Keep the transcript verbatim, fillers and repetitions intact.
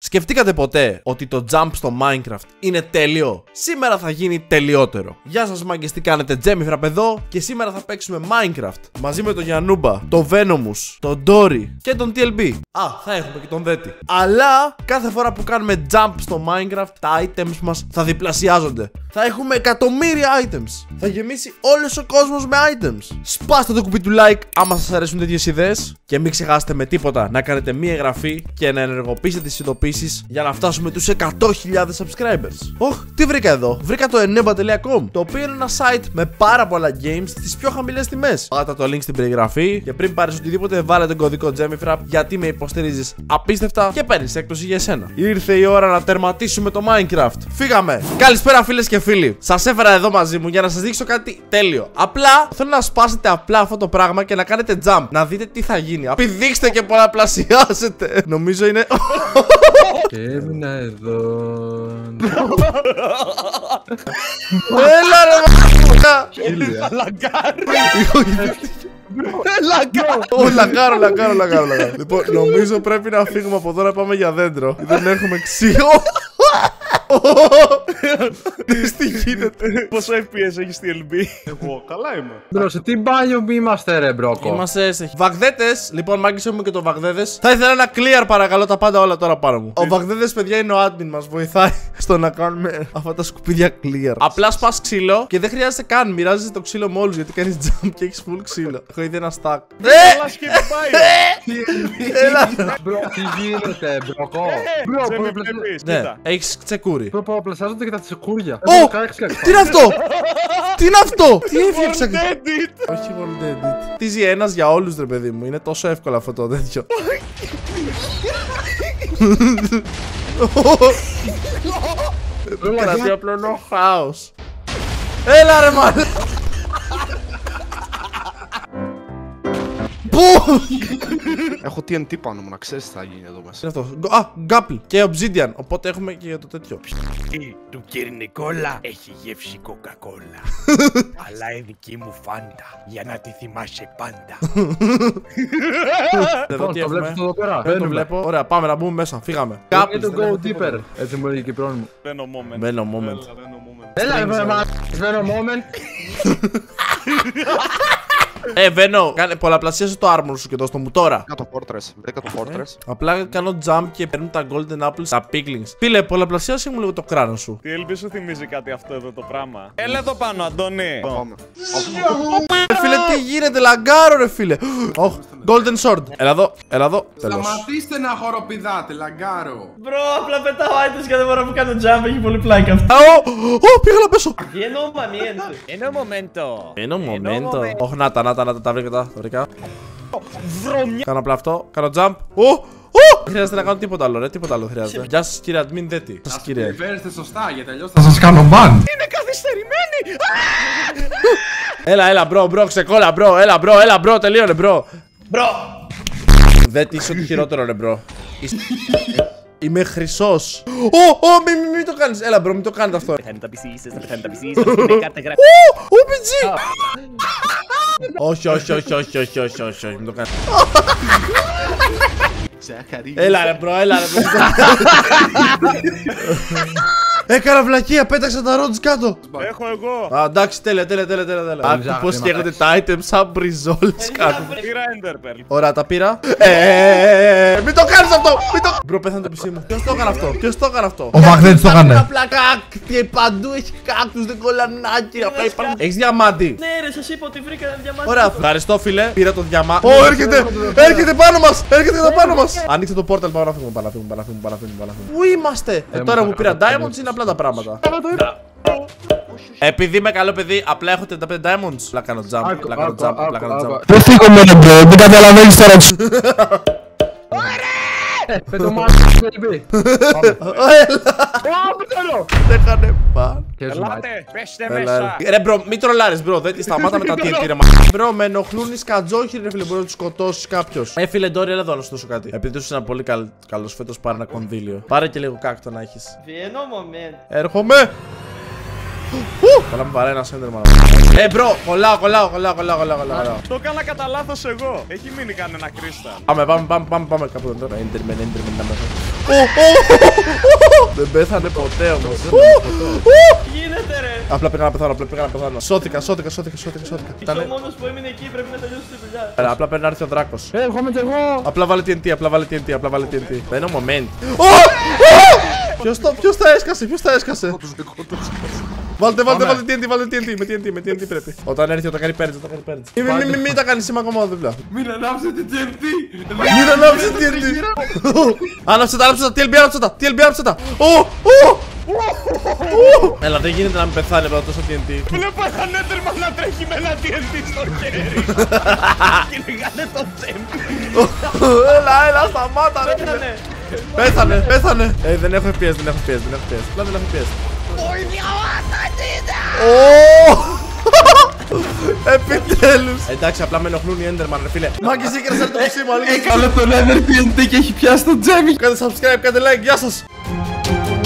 Σκεφτήκατε ποτέ ότι το jump στο Minecraft είναι τέλειο? Σήμερα θα γίνει τελειότερο. Γεια σας μάγκες, τι κάνετε? Τζέμιφραπ εδώ και σήμερα θα παίξουμε Minecraft μαζί με τον Γιαννούμπα, τον Venomous, τον Dory και τον τι ελ μπι. Α, θα έχουμε και τον Δέτη. Αλλά κάθε φορά που κάνουμε jump στο Minecraft, τα items μας θα διπλασιάζονται. Θα έχουμε εκατομμύρια items. Θα γεμίσει όλος ο κόσμος με items. Σπάστε το κουμπί του like άμα σας αρέσουν τέτοιες ιδέες. Και μην ξεχάσετε με τίποτα να κάνετε μία εγγραφή και να ενεργοποιήσετε τις ειδοποιήσεις για να φτάσουμε τους εκατό χιλιάδες subscribers. Ωχ, τι βρήκα εδώ? Βρήκα το eneba τελεία com, το οποίο είναι ένα site με πάρα πολλά games στις πιο χαμηλές τιμές. Πάτα το link στην περιγραφή και πριν πάρεις οτιδήποτε, βάλε τον κωδικό Gemifrap γιατί με υποστηρίζεις απίστευτα και παίρνεις έκπτωση για εσένα. Ήρθε η ώρα να τερματίσουμε το Minecraft. Φύγαμε! Καλησπέρα φίλες και φίλοι. Σας έφερα εδώ μαζί μου για να σας δείξω κάτι τέλειο. Απλά θέλω να σπάσετε απλά αυτό το πράγμα και να κάνετε jump. Να δείτε τι θα γίνει. Πηδήξτε και πολλαπλασιάσετε. Νομίζω είναι. Και έμεινα εδώ. Έλα ρε μαλάκα. Λαγκάρι. Λαγκάρο, λαγκάρο, λαγκάρο, λαγκάρο. Λοιπόν, νομίζω πρέπει να φύγουμε από εδώ να πάμε για δέντρο. Δεν έχουμε ξύλο. Τι γίνεται? Πόσο εφ πι ες έχεις τι ελ μπι? Εγώ καλά είμαι. Μπρο, σε τι μπάνιο είμαστε ρε μπρόκο? Είμαστε σε Βαγδέτες. Λοιπόν, μάγκες, έχουμε και το Βαγδέδες. Θα ήθελα ένα clear παρακαλώ τα πάντα όλα τώρα πάνω μου. Ο Βαγδέδες, παιδιά, είναι ο admin μας. Βοηθάει στο να κάνουμε αυτά τα σκουπίδια clear. Απλά σπάς ξύλο και δεν χρειάζεται καν. Μοιράζεσαι το ξύλο με όλους γιατί κάνεις jump και έχεις full ξύλο. Έχω ήδη ένα stack. Καλά σκέφτη πάει. Έλα. Μπρο, τι γίνεται μπρόκο? Ναι, έχεις τσεκούρι. Μπρο, πολλαπλασιάζονται και τα τσεκούρια. Ω! Τι είναι αυτό? Τι είναι αυτό? Τι έφτιαξα? Όχι World Edit. Τι ζει ένας για όλους ρε παιδί μου. Είναι τόσο εύκολο αυτό το τέτοιο. Κρατεί απλό χάος. Έλα ρε μάλλον. Πού? Έχω τι εν τι πάνω μου, να ξέρεις τι θα γίνει εδώ μέσα. Είναι αυτό. Α, γκάπλ και obsidian. Οπότε έχουμε και το τέτοιο. Η του κύριου Νικόλα έχει γεύση κοκακόλα. Αλλά η δική μου φάντα για να τη θυμάσαι πάντα. Εδώ τι Το βλέπεις έχουμε? εδώ πέρα? Δεν το βλέπω. Ωραία, πάμε να μπούμε μέσα. Φύγαμε. Κάπου το go deeper. Έτσι μου έλεγε και η πρώην μου. Venom moment. Venom moment. Έλα ρε Venom moment. Ε, Βένο, πολλαπλασίασε το armor σου και δώσ' το μου τώρα. Βρήκα το fortress, βρήκα το fortress. Απλά κάνω jump και παίρνουν τα golden apples, τα piglings. Φίλε, πολλαπλασίασε μου λίγο το κράνος σου. Τι ελ μπι σου θυμίζει κάτι αυτό εδώ το πράγμα? Έλα εδώ πάνω, Αντώνη. Πάμε. Ρε φίλε, τι γίνεται, λαγκάρω ρε φίλε. Oh, golden sword. Έλα εδώ, έλα εδώ. Τέλος. Σταματήστε να χοροπηδάτε, λαγκάρο. Μπρο, απλά πετάω items κάθε φορά που κάνω jump, έχει πολύ πλάκα αυτό. Ω, πήγα να πέσω. Viene un momento. Είναι ο momento. Είναι ο momento. Όχι, να τα, να τα, να τα, τα βρήκα, τα βρήκα. Κάνω απλά αυτό, κάνω jump. Ω, δεν χρειάζεται να κάνω τίποτα άλλο, ρε, τίποτα άλλο χρειάζεται. Γεια σας κύριε admin, Δέτη. Σας κύριε. Φέρεστε σωστά, γιατί αλλιώς θα σας κάνω ban. Είναι καθυστερημένη. Έλα, έλα, μπρο, μπρο, ξεκόλα, μπρο, έλα, μπρο, έλα, μπρο, τελείωνε, μπρο. Μπρο. Δέτη, είσαι ό,τι χειρότερο, ρε, μπρο. Είμαι χρυσός. Ω, ω, μην μη το κάνεις. Έλα, μπρο, μην το κάνετε αυτό. Θα τα πισήσεις, θα τα πισήσεις. Είναι κάρτα γράφη. Ω, ο πι τζι. Όχι, όχι, όχι, όχι, όχι, όχι, όχι, μην το κάνεις. Έλα ρε μπρο, έλα ρε μπρο. Έκανα βλακεία, πέταξα τα ρόντς κάτω. Έχω εγώ. Α, εντάξει, τέλεια, τέλεια, τέλεια, τέλεια. Άκου πως φτιάχνονται τα items σαν μπριζόλες κάτω. Πήρα Ender Pearl. Ωραία, τα πήρα. Εεεεε, μην το κάνεις αυτό, μην το... Μπρο, πέθανε το πι σι μου. Ποιος το έκανε αυτό, ποιος το έκανε αυτό? Ο Βαγδέτης το έκανε. Απλά κάκτια, παντού έχει κάκτους, δεν κολλανάκι. Απλά υπάρχουν... Έχεις διαμάντι? Ναι ρε, σας είπα ότι βρήκα ένα διαμάντι. Ωραία, ευχαριστώ φίλε, πήρα το διαμάντι. Ω, έρχεται, έρχεται πάνω μας, έρχεται εδώ πάνω μας. Ανοίξτε το portal, πάμε να φύγουμε, πάμε να φύγουμε, πάμε να φύγουμε, πάμε να φύγουμε, πάμε να φύγουμε. Πού είμαστε? Ε, τώρα που πήρα diamonds είναι απλά τα πράγματα. Επειδή είμαι καλό παιδί, απλά έχω τριάντα πέντε diamonds. Απλά κάνω jump, απλά κάνω jump, απλά κάνω jump. Δεν φύγομαι ρε μπρο, δεν καταλαβαίνεις τώρα. Πέτω μάλλον στο τελειπί. Δεν είχανε παν. Ελάτε, πέστε Έλα, μέσα. ρε μπρο, μην τρολάρεις μπρο, δεν τη σταμάτα με τα τι εν τι ρε μα. Μπρο, με ενοχλούν οι σκατζόχοι ρε φίλε, μπορεί να τους σκοτώσεις κάποιος. Ε φίλε Ντόρι, έλα εδώ να σου δώσω κάτι. Επειδή είσαι ένα πολύ καλός φέτος, πάρε ένα κονδύλιο. Πάρε και λίγο κάκτο να έχεις. Viene un momento. Έρχομαι. Καλά με βαράει ένα Enderman. Ε, μπρο, κολλάω, κολλάω, κολλάω, κολλάω, κολλάω, κολλάω. Το έκανα κατά λάθος εγώ. Έχει μείνει κανένα κρίστα. Πάμε, πάμε, πάμε, πάμε, πάμε κάπου εδώ. Enderman, Enderman, να μέσα. Δεν πέθανε ποτέ όμως. Τι γίνεται ρε. Απλά πήγα να πεθάνω, απλά πήγα να πεθάνω. Σώθηκα, σώθηκα, σώθηκα, σώθηκα, σώθηκα. Είσαι ο μόνος που έμεινε εκεί, πρέπει να τελειώσει τη δουλειά. Έλα, απλά πρέπει να έρθει ο Δράκος. Ε, έρχομαι κι εγώ. Απλά βάλε τι εν τι, απλά βάλε τι εν τι, απλά βάλε τι εν τι. Δεν είναι moment. Ποιος το, ποιος τα έσκασε, ποιος τα έσκασε. Βάλτε, βάλτε, βάλτε τι εν τι, βάλτε τι εν τι, με τι εν τι, με τι εν τι πρέπει. Όταν έρθει, όταν κάνει πέρτζ, όταν κάνει πέρτζ. Μην, μην, μην, μην τα κάνεις σήμα ακόμα δίπλα. Μην ανάψετε τι εν τι. Μην ανάψεις τι εν τι. Άναψε τα, άναψε τα, τι ελ μπι άναψε τα, τι ελ μπι άναψε τα. Έλα, δεν γίνεται να μην πεθάνει από τόσο τι εν τι. Βλέπω έναν Enderman να τρέχει με ένα τι εν τι στο χέρι. Κυνηγάνε το τσέμπι. Έλα, έλα, σταμάτα ρε. Πέθανε, πέθανε. Ε, δεν έχω εφ πι ες, δεν έχω εφ πι ες, δεν έχω εφ πι ες. Απλά δεν έχω εφ πι ες. Επιτέλους. Εντάξει, απλά με ενοχλούν οι Enderman, ρε φίλε. Μάγκες, έκανες το πισί μου, αλήθεια. Έκαλε τον Nether τι εν τι και έχει πιάσει τον Τζέμι. Κάντε subscribe, κάντε like, γεια σας.